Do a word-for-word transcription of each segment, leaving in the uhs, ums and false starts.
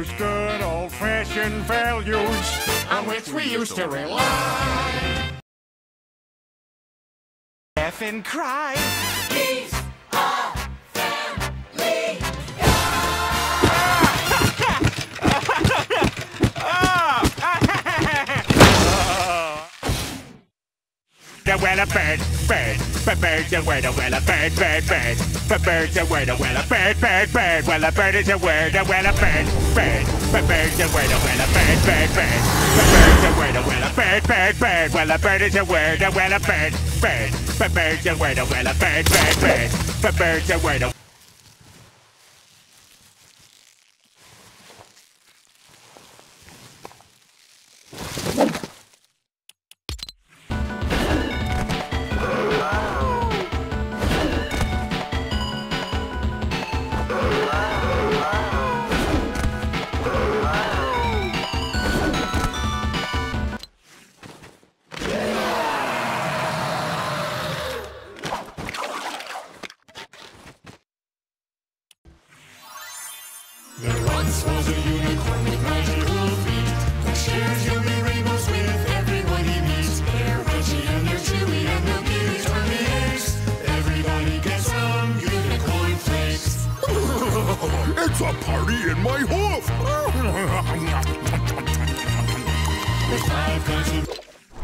those good old-fashioned values on which we used to rely. Laugh and cry. He's a family The well a bird, bird, but bird's a word, a well a bird, bird, bird. But bird's a word, a well a bird, bird, bird. Well a bird is a word, a well a bird, bird. But bird's a word, a well a bird, bird, bird. But bird's a word, a well a bird, bird, bird. Well a bird is a word, a well a bird, bird. But bird's a word, a well a bird, bird, bird. But bird's a word, a There once was a unicorn with magical feet, who shares yummy rainbows with everyone he meets. They're crunchy and they're chewy and they'll give you tummy aches. Everybody gets some unicorn flakes. It's a party in my hoof! There's five kinds of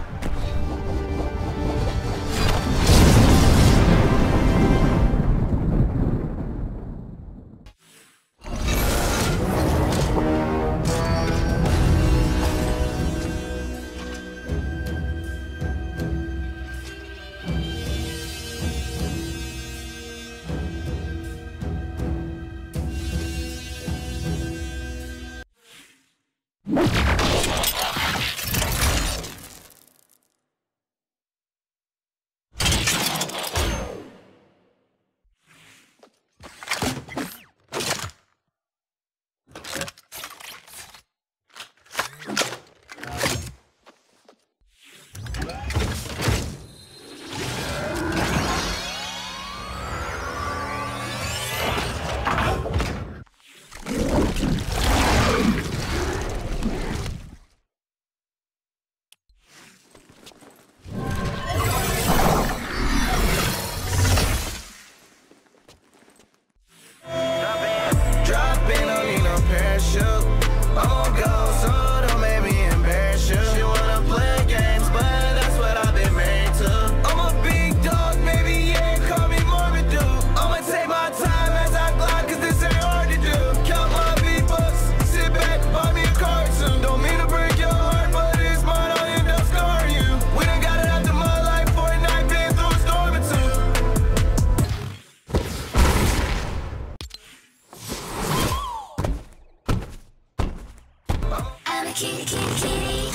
kitty, kitty, kitty.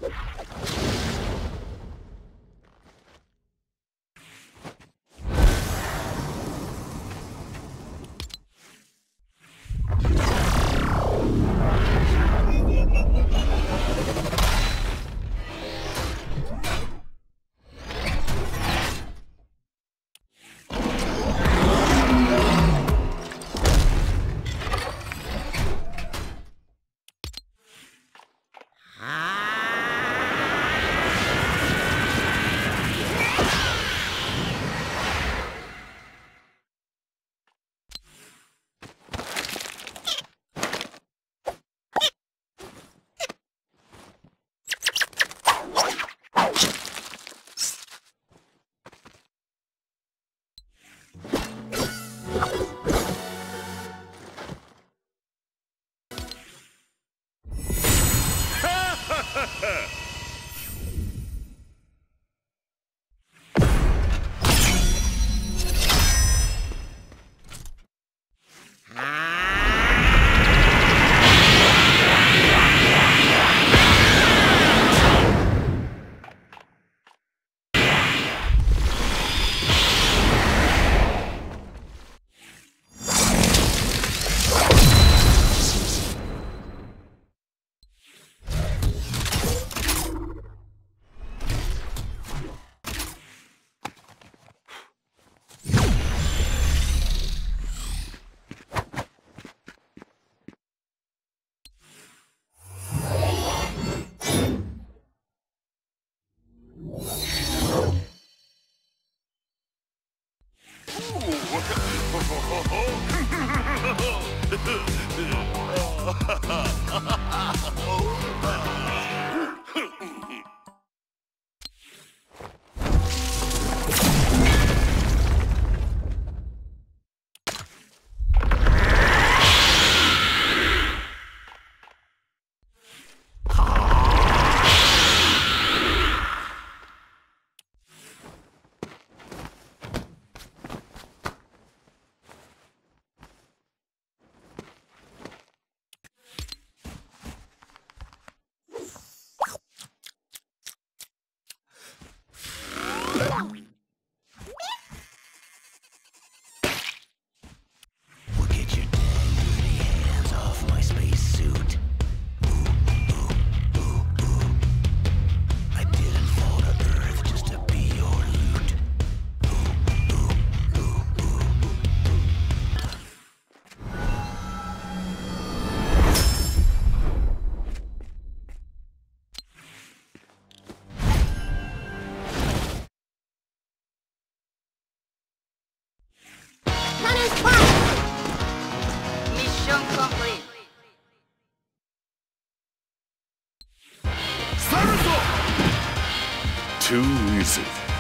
Too easy.